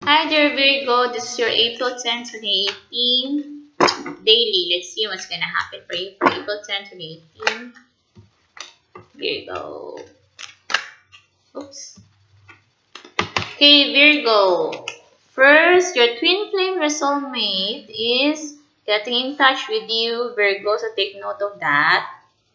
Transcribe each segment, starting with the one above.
Hi there, Virgo. This is your April 10, 2018 daily. Let's see what's gonna happen for you for April 10, 2018. Virgo. Oops. Okay, Virgo. First, your twin flame, your soulmate, is getting in touch with you, Virgo. So take note of that.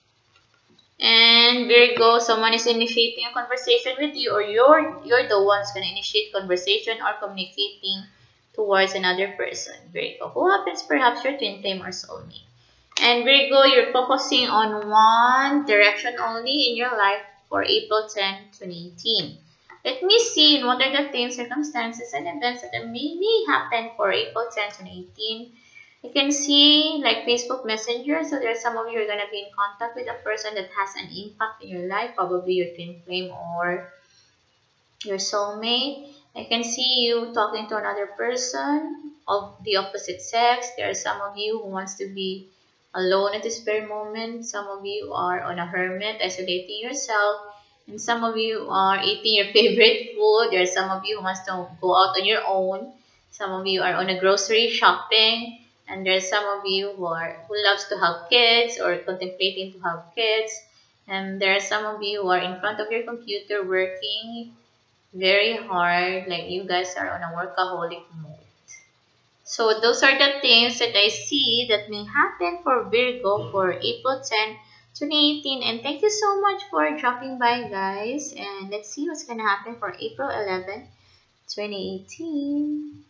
And Virgo, someone is initiating a conversation with you, or you're the one's gonna initiate conversation or communicating towards another person. Virgo, who happens perhaps your twin flame or soulmate. And Virgo, you're focusing on one direction only in your life for April 10, 2018. Let me see what are the things, circumstances, and events that may happen for April 10, 2018. You can see like Facebook Messenger. So there's some of you are going to be in contact with a person that has an impact in your life, probably your twin flame or your soulmate. I can see you talking to another person of the opposite sex. There are some of you who wants to be alone at this very moment. Some of you are on a hermit, isolating yourself. And some of you are eating your favorite food. There are some of you who wants to go out on your own. Some of you are on a grocery shopping. And there's some of you who loves to have kids or contemplating to have kids. And there are some of you who are in front of your computer working very hard, like you guys are on a workaholic mode. So those are the things that I see that may happen for Virgo for April 10, 2018. And thank you so much for dropping by, guys. And let's see what's gonna happen for April 11, 2018.